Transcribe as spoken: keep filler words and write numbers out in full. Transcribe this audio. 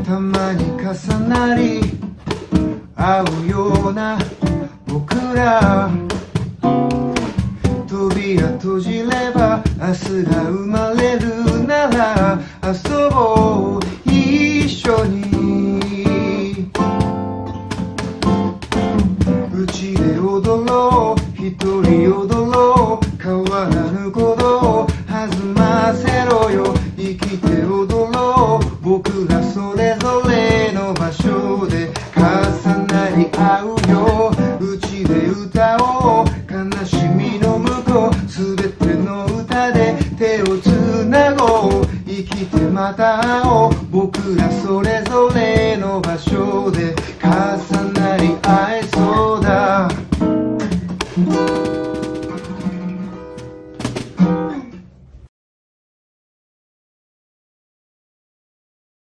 たまに重なり合うような僕ら、扉閉じれば明日が生まれるなら遊ぼう一緒に。うちで踊ろう一人踊ろう変わらぬことを弾ませろよ。生きて踊ろう僕らそれぞれの場所で重なり合うよ。うちで歌おう悲しみの向こうすべての歌で手をつなごう。生きてまた会おう僕らそれぞれの場所で重